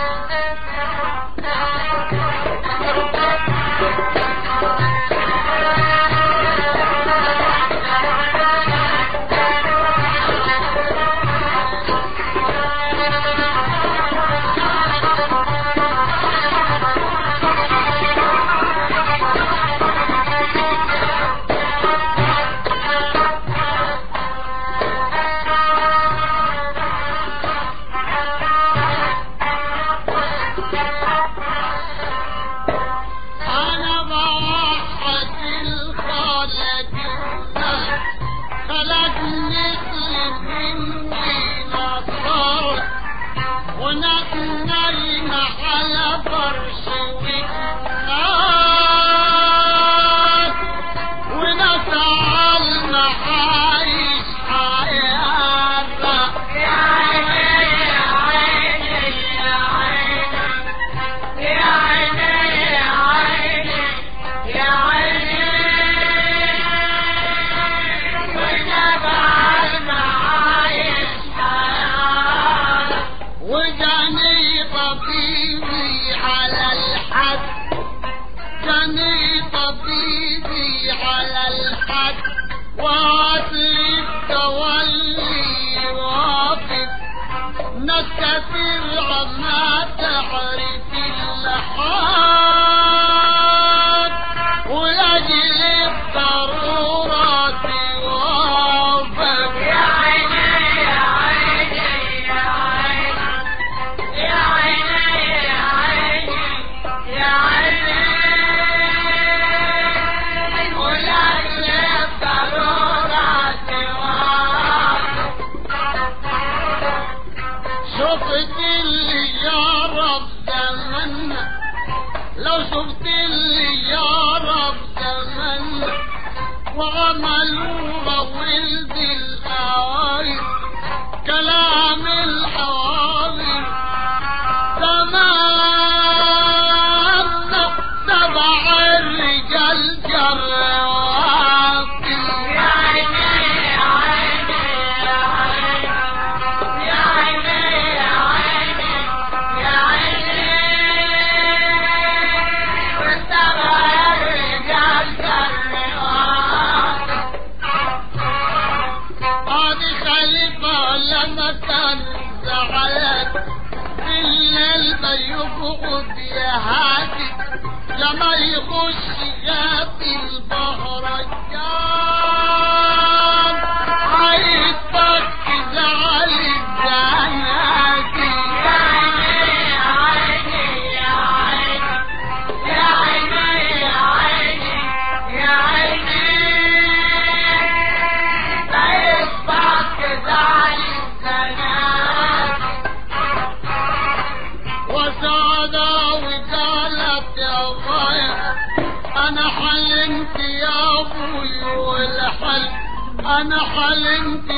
انا حلمت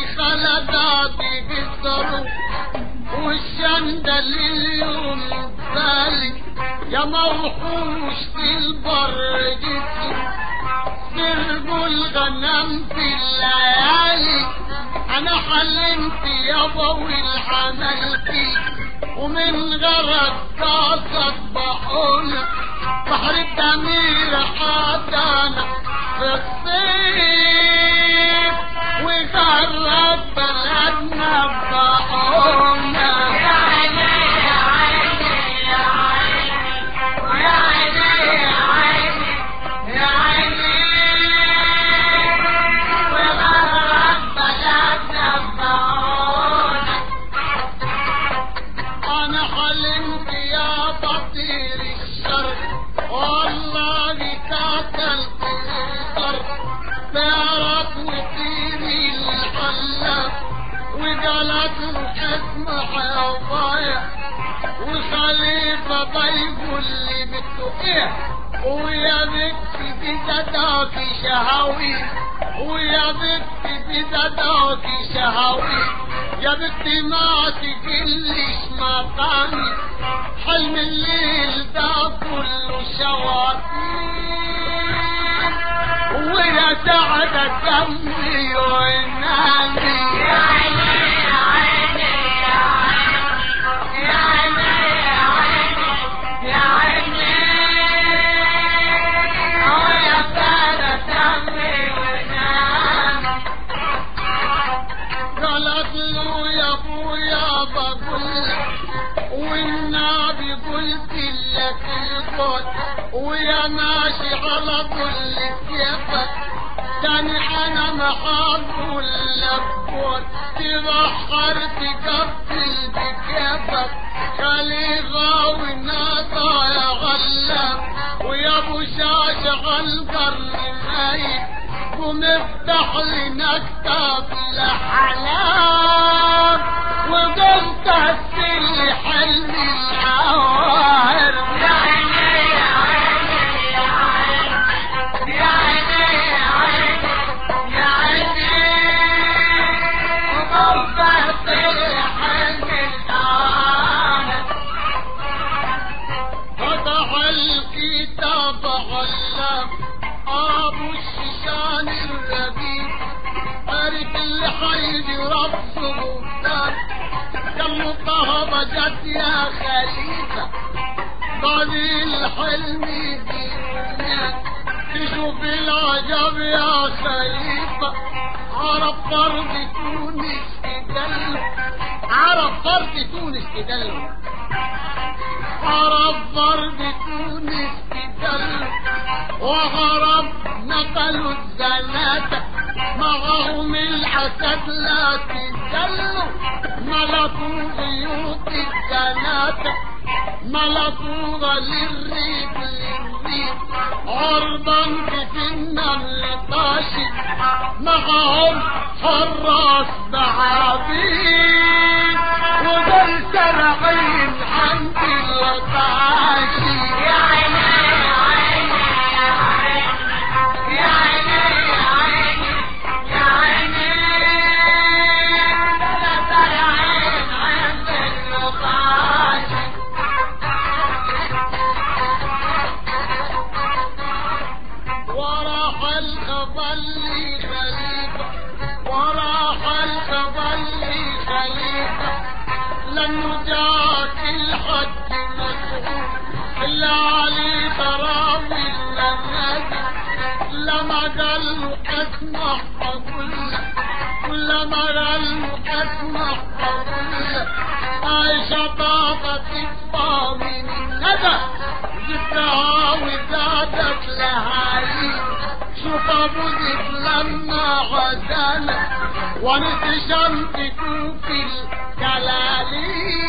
خلداتي بالصاروخ والشندل اليوم بالي يا موحوش في البر جيتي سربوا الغنم في الليالي. انا حلمت يابا والحمل فيك ومن غرق طاسك بحولك بحر الدمير حدانا في الصيف وغرق بلدنا بحولنا. وخليفة طيب اللي بتقيه ويا بنتي بزداكي شهاوي ويا بنتي بزداكي شهاوي يا بنتي ما تقلش مقامي حلم الليل ده كله شواطين ويا سعدة كمي وينامي. يا عيني يا عيني يا عيني يا عيني عليك الكون ويا ماشي على كل كيفك تاني انا محاول لكون تبحر تقبل بكيفك خليفة والناطا يا غلاب ويا ابو شاشة القرن ميت ومفتح لنا كتاب الاحلام وقلت السل حلم العوار يا عيني يا عيني يا عيني يا عيني يا عيني وقلت السل حلم العوار فتح الكتاب علام ابو الشيشان الربيع عرف الحيد ربه بان كم طهب جت يا خليفه بعد الحلم دينا تشوف العجب يا خليفه عرب فرد تونس تدل عرب فرد تونس تدل عرب فرد تونس تدل وهرب نقلوا الزناتة معهم الحسد لا تدلوا ملكوا بيوت الزناتة ملكوها للريب للريب عرضا في النمل طاشي معهم حراس بعابين ودل سرعين عند الطاشي يا عيني يا عيني يا عيني يا عيني يا عيني دل سرعين عند الطاشي وراح الخبل خليفة وراح الخبل خليفة لما جاك الحج مسعود إلا علي تراوي إلا النبي لما قال له اسمع أقول لك لما قال له اسمع أقول لك عايشة طاقة تكفى من الندى جبتها وزادت لهالي شوف ابو ذيك لما غزالك ونتشمت في الكلالي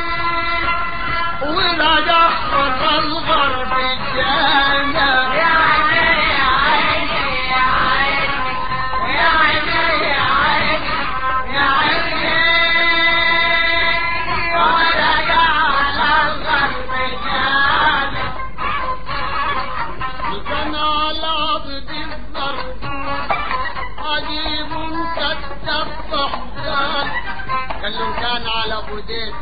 ولا دخل الغرب جانا يا عيني يا عيني يا عيني يا عيني يا عيني يا عيني ولا دخل الغرب جانا كان على عبد الضربون عجيب كتب حسان كان على بديت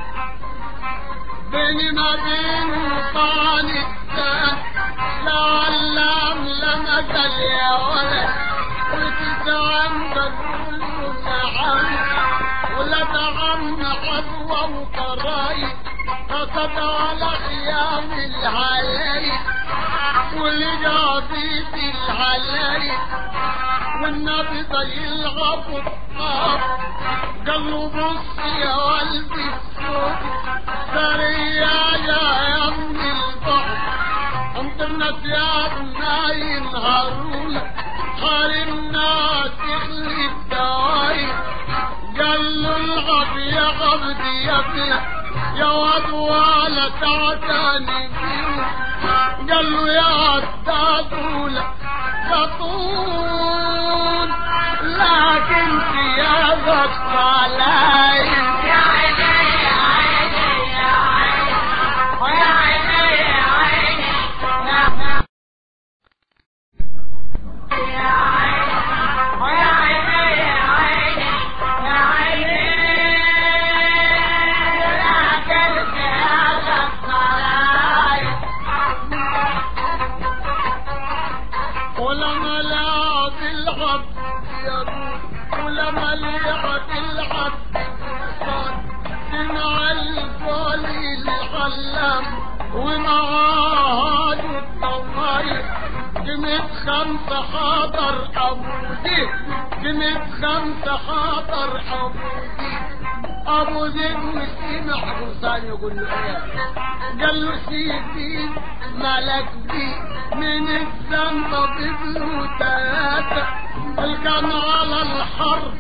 بين ما بين وطعن الثان لعلام لمثل يا ولد وتسعن بقول نعم ولا تعم حظوة وقرايب فقد على خيام العلايب ولجعبيب العلايب والنبي ضي الغفر قال له بص يا قلبي الصوت سريع يا ام البحر انطرنا ثيابنا ينهارون حارمنا تخلي الدوايب قال له الغب يا غبدي يا ابني يا واد ولا تعتني بيه قال له يا الدادولة تطول لكن ثيابك طلايب يا عيني يا عيني يا عيني ويا عيني يا عيني يا عيني ويا عيني يا عيني يا عيني لكن ثيابك طلايب ولما لعب الغب يدور ولما لعب الغب سمع الفولي الغلام ومعاه الطماري جمت 5 خاطر ابودي جمت 5 خاطر ابودي ابو زيد مسكين حسان يقول له ايه؟ قال له سيدي مالك دي من الذنب ضبله ثلاثة الكم على الحرب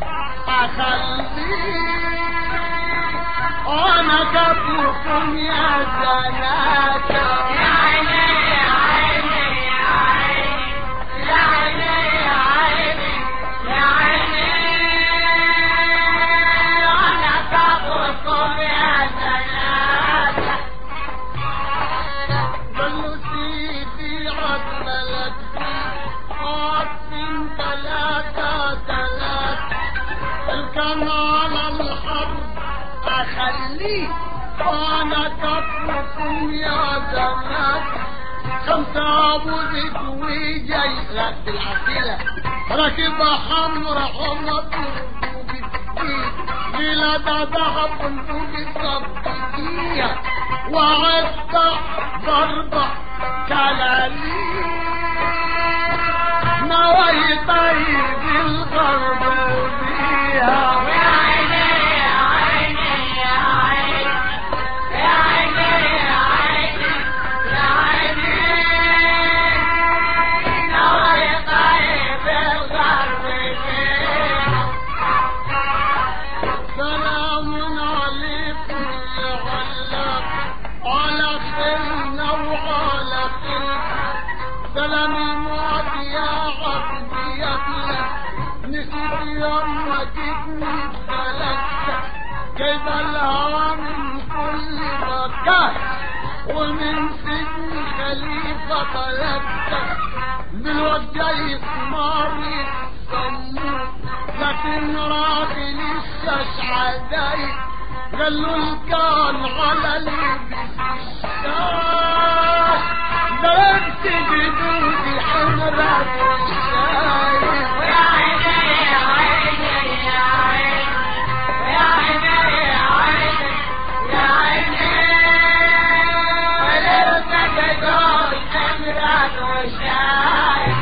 اخليه وانا كفوكم يا زناتة يا عيني يا عيني يا عيني يا عيني يا عيني يا عيني انا كفوكم يا زناتة قال له سيدي عدملك عطفين ثلاثة الكم على الحرب اخليه وانا كفوكم يا زمان 5 ابو زيد وجاي رد العسيلة راكب حمرا حمط إلى ذهب بندوق الصبية وعدت ضربة كلالي نواي طيب الغرب بيها يا عيني يا عيني يا عيني يا عيني يا عيني يا عيني نوري طيب الغرب فيها سلام عليكم يا غلاب على خيرنا وعلى خير سلام الموت يا عبدي يا بلا نسيت يوم ما جيتني بلدك كيف الهوى من كل مكان ومن سجن خليفة طلبتك بالوجه يسماري الصمود لكن راجل الشاشعداي قالوا الكان على لبس الشاش ضربت جدودي حمرة الشاي يا عيني يا عيني يا عيني يا عيني يا عيني يا عيني ولسه تدور حمرة وشاي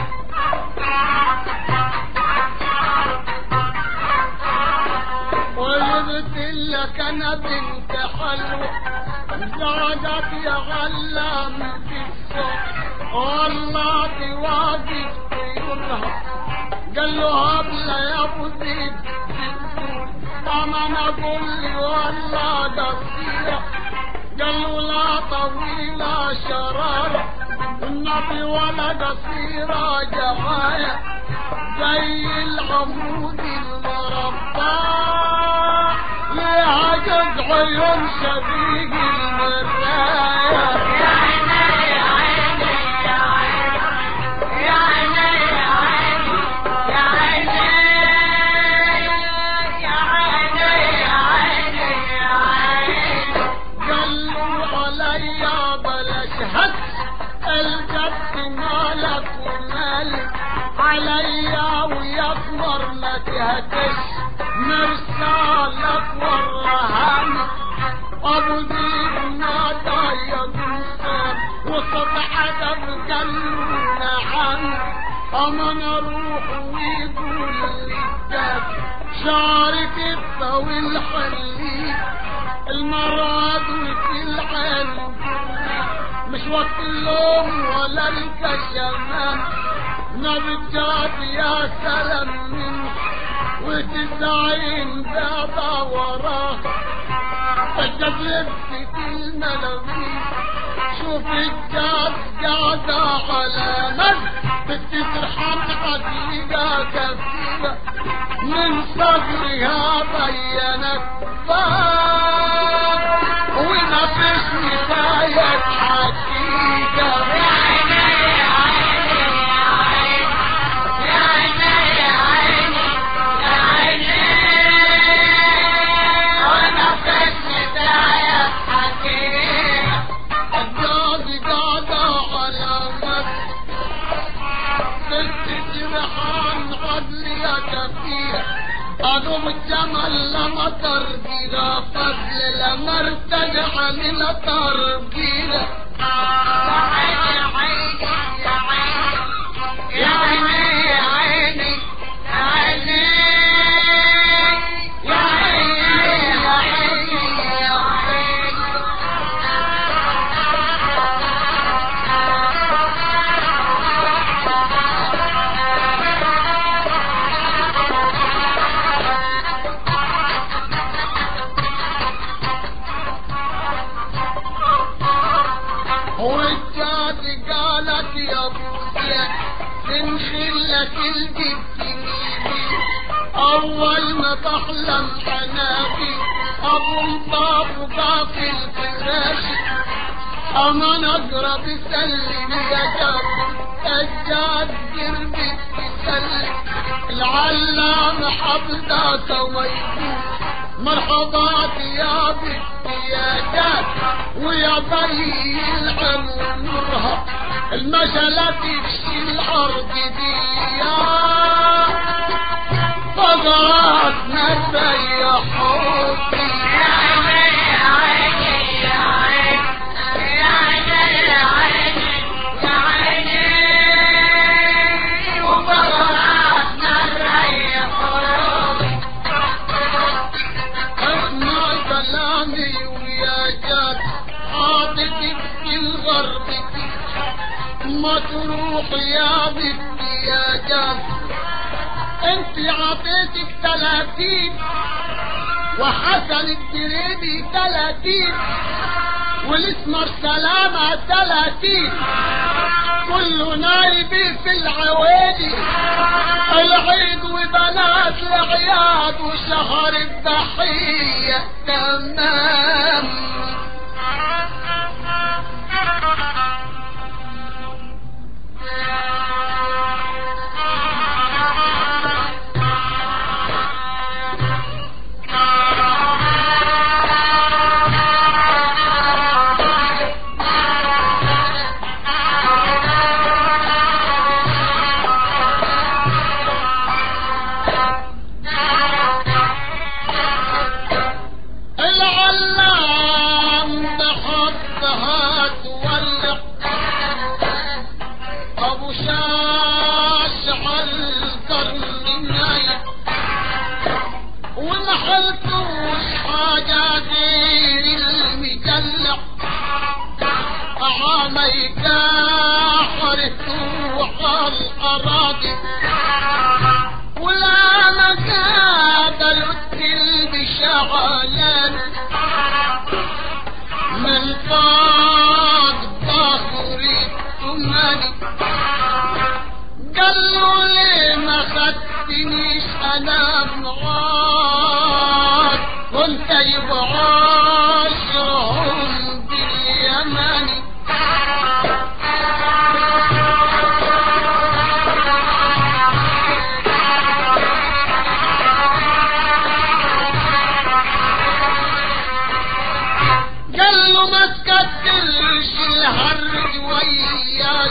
وجبت لك انا بنت حلوة زادت يا غلام في السوق والله واقف طيورها قال له هبلة يا ابو زيد انا اقول لي والله قصيرة قال له لا طويلة شرارة النبي ولا قصيرة جماية زي العمود المربى ليها جد عيون شبيك المراية يا عيني يا عيني يا عيني يا عيني يا عيني يا عيني يا عيني يا عيني قالوا عليا بلاش هد الجد مالك ومالك عليا ويكبر ما تهتش مرسالك والرهان ابو زيد نادى يا دوسر وصبح ادب قالوا نعم اما نروح ويقول للجد شعرك الطويل حليك المراد وفي العين مش وقت اللوم ولا الكشمان نبجات يا سلام منك وتسعين بابا وراه الجد لبست الملامين شوف الجاد قاعدة على مد بتسرحان عديقة كثيرة من صدرها بينت فاق ونفس نتاية حقيقة يا عيني يا عيني يا عيني يا عيني يا عيني وانا فشت يا حكيم الجاد قاعدة على مد بتسرحان عدلية كثيرة أدوم الجمل لما ترقيها فضل لما ارتجع من ترقيها يا عيني يا عيني يا عيني يا عيني يا عيني يا عيني والجاد قالت يا ابويا تنخلك الجد ميمي اول ما بحلم حنابي ابو الباب وباقي الفراش اما نقرب سلم يا جاد الجاد قربت تسلم العلام حفظة سويته مرحبات يا بنتي يا جاد ويا بي العمرها المشلة تفشي الارض دي يا فضلاتنا يا حبي يا عيني يا عيني يا عيني يا عيني يا عيني يا عيني وفضلاتنا يا حبي اسمع كلامي ويا جاد عاطفك في الغرب ما تروح يا بنتي يا جاد انت عطيتك 30 وحسن الدريبي 30 والاسمر سلامة 30 كله نايبي في العوادي العيد وبنات العياد وشهر الضحية تمام ولا مكاد الكل بشغلان من فوق ظهري ثماني قالوا لي ما خدتنيش انا معاك كنت يبعاشرهم باليماني ما تكترش الهرج وياك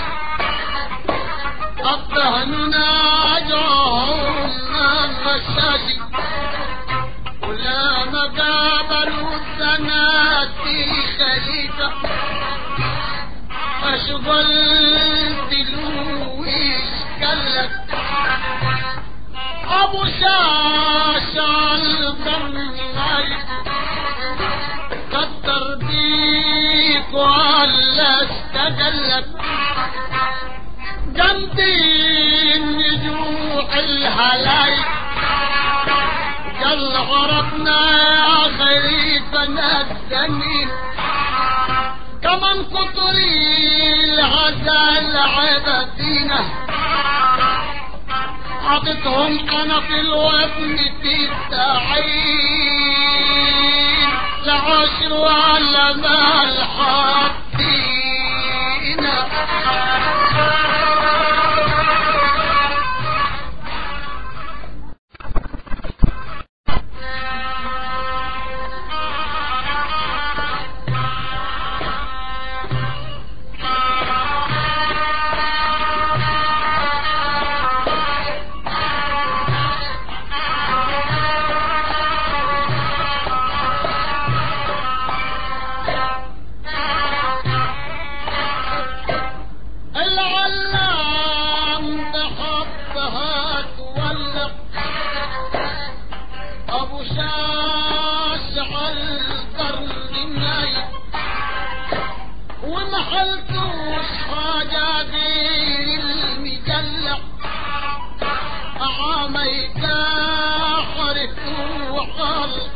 الطهننا اجرهم مشاكل ولا ما قابلوا السنات خليفة اشغل دلويش قالك ابو شاشة الضمناي كتر بيك وعلى استقلك جنبين نجوح الهلايك قال غرقنا يا خريفنا الجميل كمان كتري الغزال عبدينا عطتهم انا في الوزن في التعين العشر وعلى ما الحاطين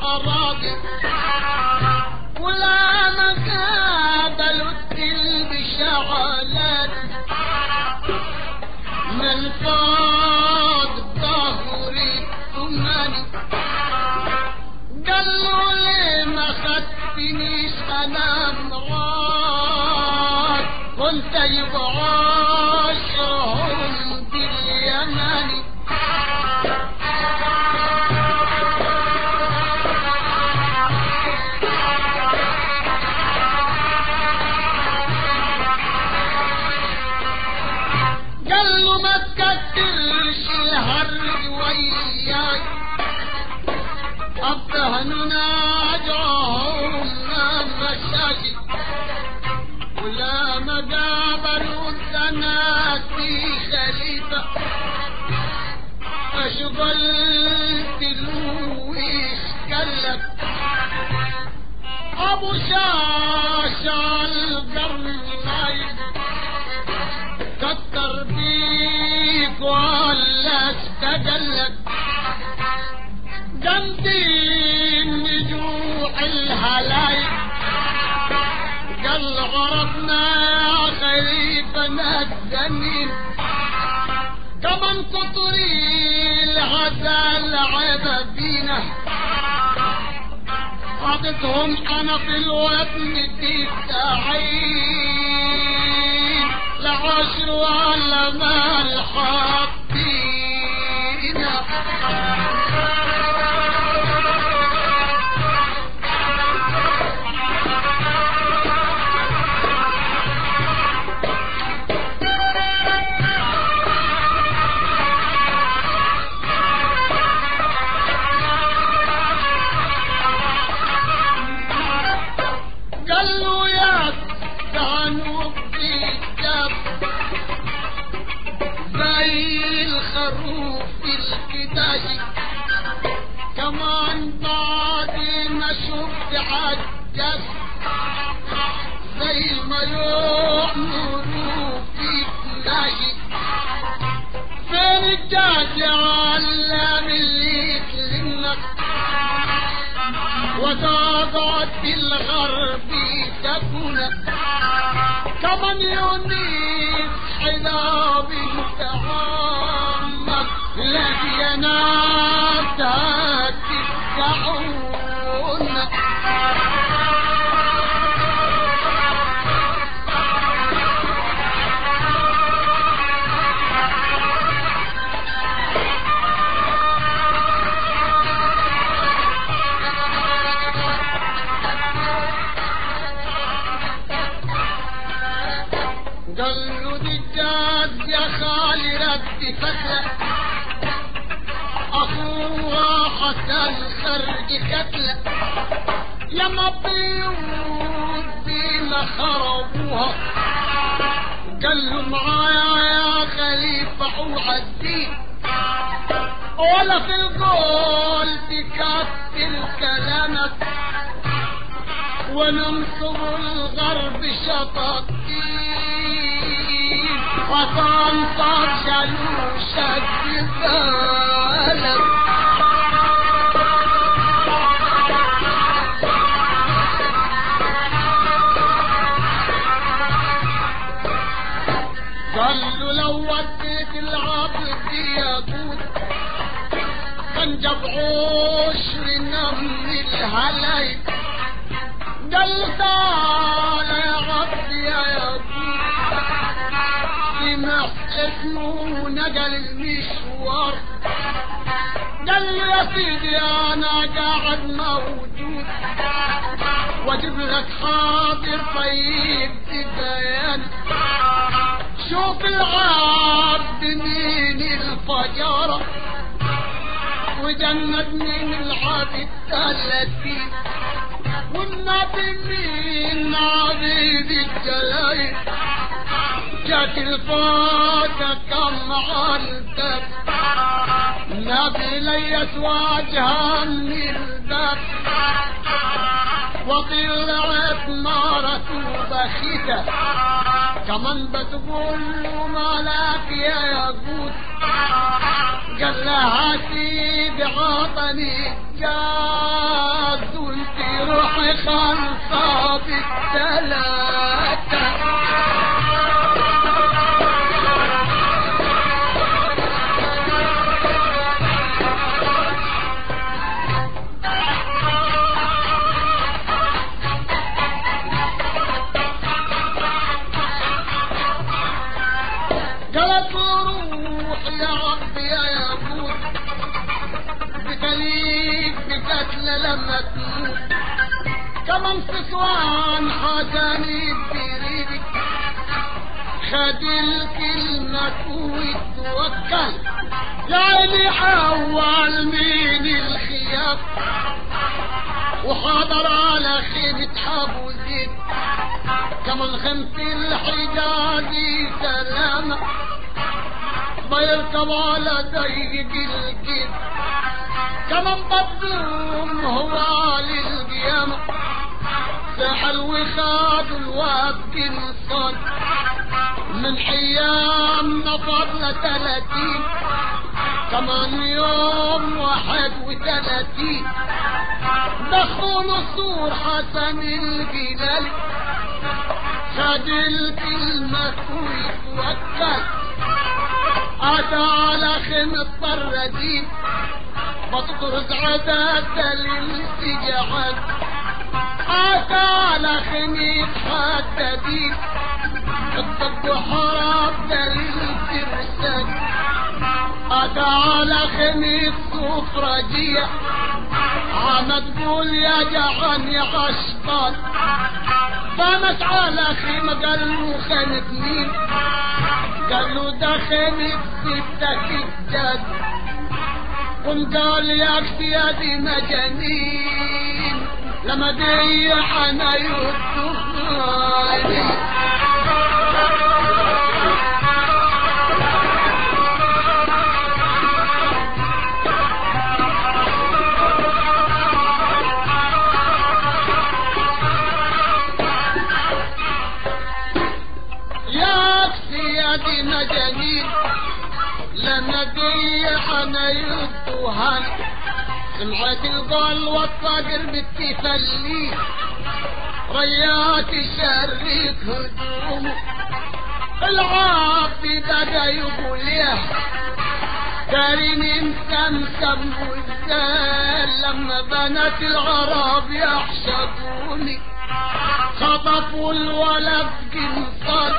ولا مكاد الوتل معاك كنت يبعاشرهم باليماني قال له ما تكترش الهرج وياي أبهننا جاهم مشاكل ولا ما قابلوا الزنات في خليفة أشغلت له إشكالك أبو شاشة القرن نايم كتر بيك ولا استجلك جنبين نجوع الهلايك قال غرضنا خليفنا الزمين كمان كتري الغزال عيبة بينا حطتهم انا في الوطن تسعين لعشر ولا مال حاطينا الخروف الكداشي كمان بعد ما شفت عجز زي ما يؤمروا فيك ناشي فين الجاز علام اللي يكلمك وتقعد في الغرب تكونك كمان يونيك حلاب متعمق لديناتك تدعون قالوا دجاج يا خالي ردي فتلة أخوها حسن خرج كتلة لما بيوت بينا خربوها قالوا معايا يا خليفة اوعى الدين ولا في القول تكتل كلامك وننصر الغرب شطاطين وتنصر شلوشك ببالك قالوا لو وديت العبد يقول كان جاب عشر نمل الهلايك قال تعالى يا عبدي يا يقول سمع اسمه ونقل المشوار قال له يا سيدي انا قاعد موجود واجيب لك حاضر طيب بيان شوف العبد مين الفجارة وجند من العبد 30 والنبي من عبيد الجلايل جات الفاتة كم عالتك نبي ليس واجها من الباب وطلعت مرته بخيتة كمان بتقول له مالك يا ياقوت قال لها سيدي عطني جاز وانت روحي خلصة بالثلاثة الا لما تموت. كمان فسوان حسن الدريري خد الكلمة وتوكل يعني حول من الخيام وحضر على خيمة أبو زيد. كمان خمس الحجازي سلامة بيركب على ضيق الجيب. كمان بدهم هو للقيامة سحل وخاد الوقت الصاد من حيامنا فضل 30. كمان يوم 31 دخلوا صور حسن الجلالي خد الكلمة ويتوكل أتى على خيمة الطردين بطرز عداد للسجعان. أتى على خيمة حدادين الضب حراب للفرسان. أتى على خيمة سفرجية عمد قول يا جعان يا غشطان. فمت على خيمة قال له خيمة مين؟ قال له ده خيمة 6 كداد. قم قال يا اكتيادي مجانين لما ضيع انا يوسف. دي مجانين لما ضيع انا يدوهان. سمعت القول والصقر بالتفلي ريات شريك هدومه. العاطي بدا يقول له كريم مسمسم والزال لما بنات العرب يحشدوني خطفوا الولد قنصر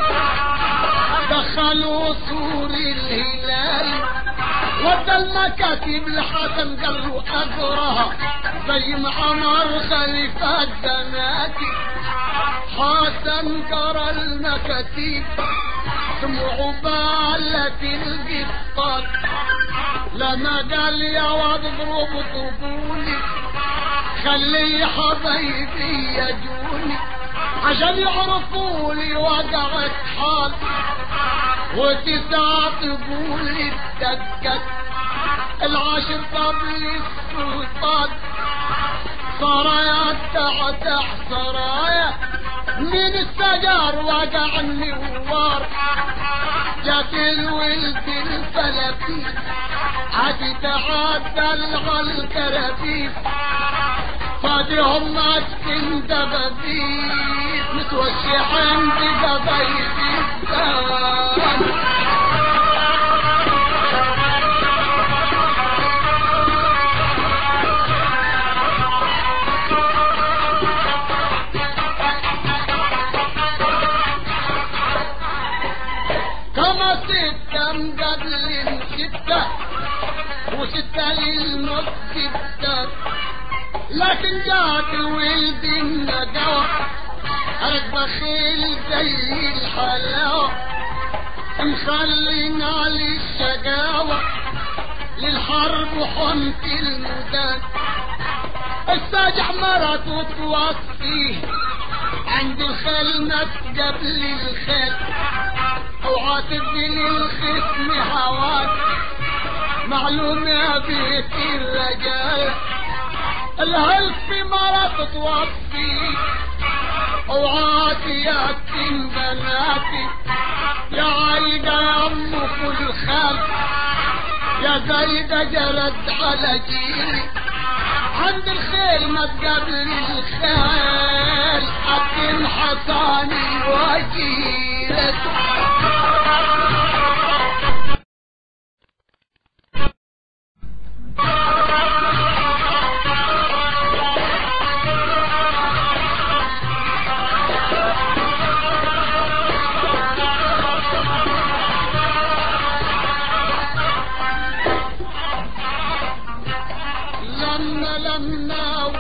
دخلوا سور الهلال ودى المكاتب لحسن قال له اقراها زي ما امر خليفه بناتي. حسن قرا المكاتب سمعوا بالة القطار لما قال يا واد اضربوا طبولي خلي حبايبي يجوني عشان يعرفوا لي وقعت حال. و9 طبول اتدكت العاشر قبل السلطان سرايا تحت سرايا من السجار وقع النوار. جات الولد الفلكي عاد تعدل على الكرافيف فاديهم ماسكين دبابيس متوشحين بقبايب الزمان. كما 6 مقابلين 6 و6 للنص 6 لكن جات الولد الندوة ركبة خيل زي الحلاوة مخلينا للشقاوة للحرب وحمت الميدان. الساجح مرته توصيه عند الخيل مات قبل الخيل اوعى تدي الخصم هواك معلوم يا بيت الرجال. الهلف في مرات توفي اوعاتي يا تين بناتي يا عايدة يا ام كل خال يا زايدة جرد على جيلي عند الخيل ما تقابل الخيل حكم حصاني وجيلك. لما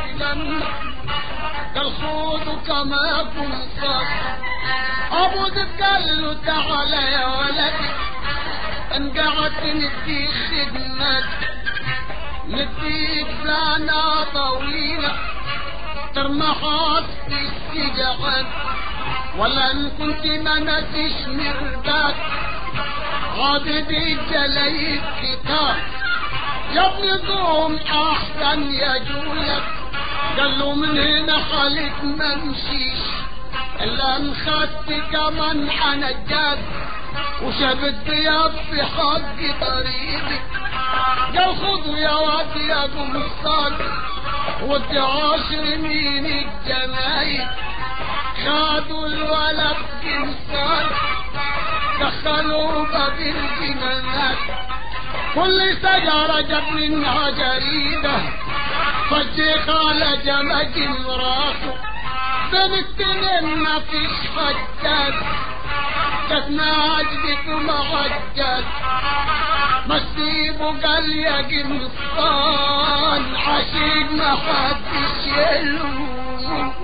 كما يكون صار. ابو ذئب قال له تعالى يا ولدي ان قعدت نديك خدمات، نديك سنة طويلة ترمحات في السجعان، ولا ان كنت ما نسيش مرباك عاضد الجلايد كتاب. يا ابن قوم احسن يجولك. قال له من هنا خليك ما امشيش الا ان خدت كمان حنجات وشبت بياض في حق طريقي. قال خذوا يا واد يا قمصان ودي 10 من الجمايل. خدوا الولد قمصان دخلوا باب الجنانات، كل شجرة جاب منها جريدة فجيخ على جمج راسه. بين التنين ما فيش حجاج جتنا عجبك معجل. مسيبه قال يا قمصان عشيق ما حدش يلوم.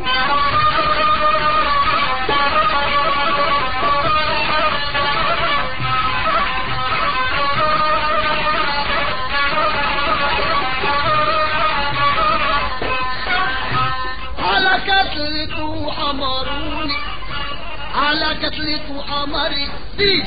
على كتلته حمروني، على كتلته حمر السيف.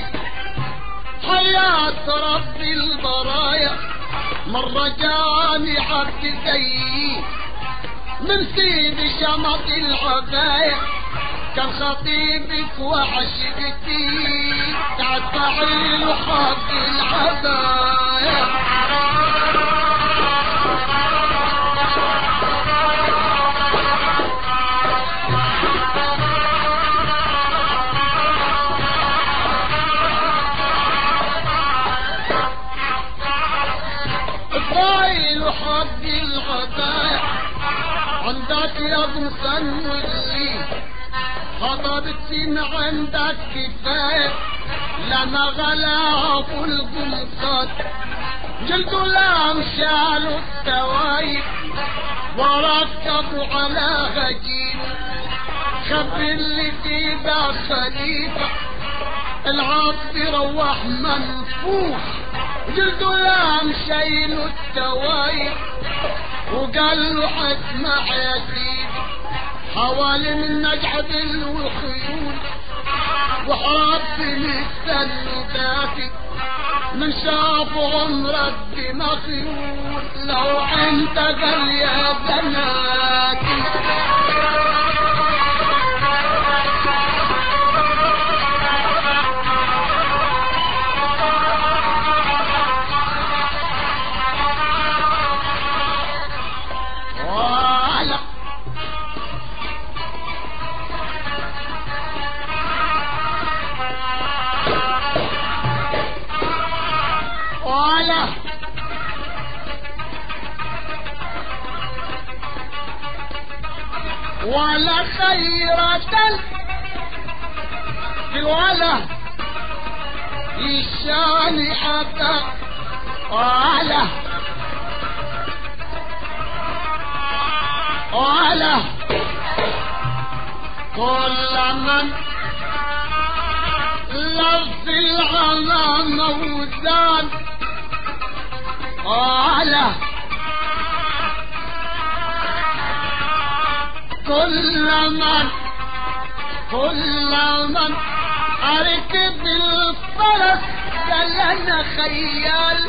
حياة رب البرايا مرة جاني عبد زيي من سيد شمط العباية، كان خطيبك وعشقتي تعتعي له حق العباية. حق العباية عندك يا قمصان واللي خطبت سين عندك كفاية. لما غلا ابو القمصان جلدوا لام شالوا التوايب وركبوا على غجين. خب اللي في ذا خليفة العبد روح منفوح، جلدوا لام شايلوا التوايب وقال له اسمع يا سيدي حوالي من نجعب الخيول وحرب لسه الندافي من شافهم ربي مخيول. لو انت قال يا بناتي ولا خيرة في ولا الشان حتى ولا كل من لف العمى موزان كل من اركب الفرس قال انا خيال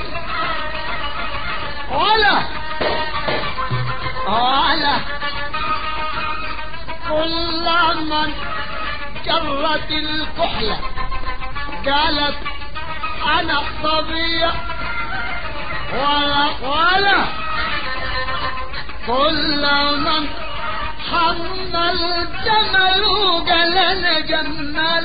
ولا كل من جرت الكحلة قالت انا صبية ولا كل من حمل جمل وقال انا جمال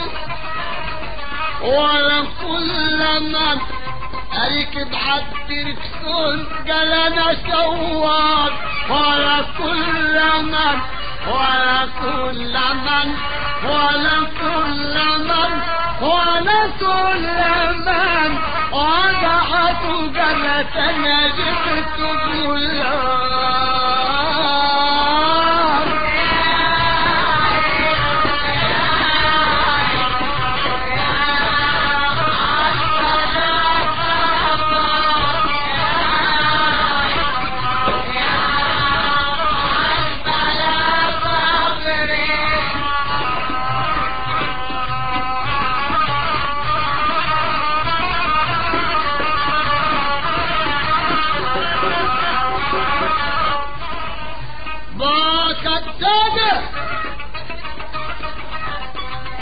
ولا كل من اركب عبد ركسون قال انا سواق ولا كل من وضعت وقالت انا جبت بلاد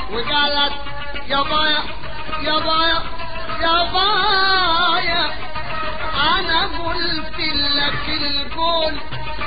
وقالت يا بايا يا بايا يا بايا انا قلت لك القول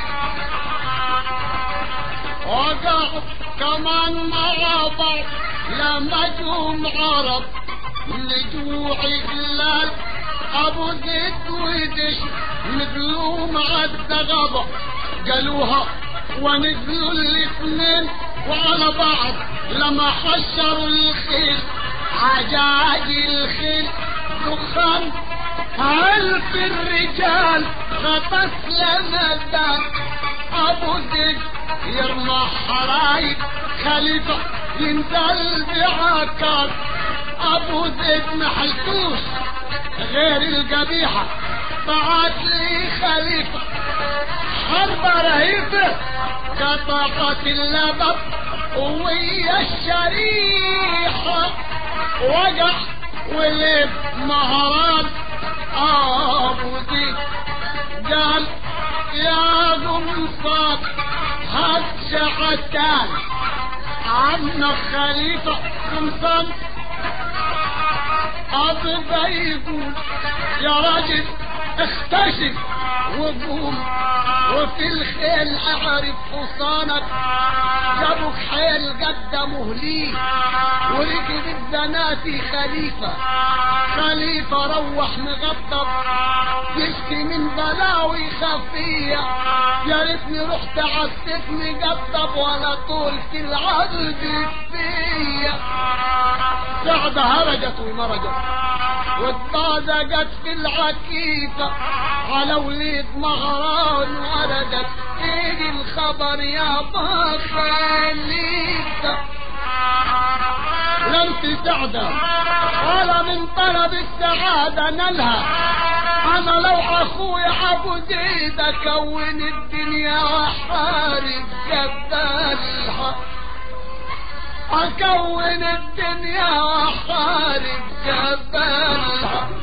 وقعد كمان مع بعض لما جوم عرب لجوع خلال ابو زيد ودش نزلوا مع الدغبة قالوها ونزلوا الاثنين وعلى بعض لما حشروا الخيل عجاج الخيل دخان هلف الرجال غطس لمدان ابو زيد يرمى حرايق خليفة ينزل بعكاز ابو زيد محلتوش غير القبيحة طعت لي خليفة حرب رهيبة قطعت اللبب ويا الشريحة وقع ولب مهران ابو زيد قال يا قمصان هات شعتان عمك خليفة قمصان أبدا يقول يا راجل اختشف وقوم وفي الخيل اعرف حصانك جابوك حيل قدمه لي وركب الزناتي خليفة روح مغضب يشكي من بلاوي خفية يا ريتني رحت عالسيف مقضب ولا طول في العدل فيا سعدة هرجت ومرجت واتضايقت في العكيفة على وليد مهران وردت تيجي الخبر يا خليفة لا انت سعدة ولا من طلب السعادة نلها انا لو اخويا ابو زيد اكون الدنيا وحارب جبالها اكون الدنيا وحارب جبالها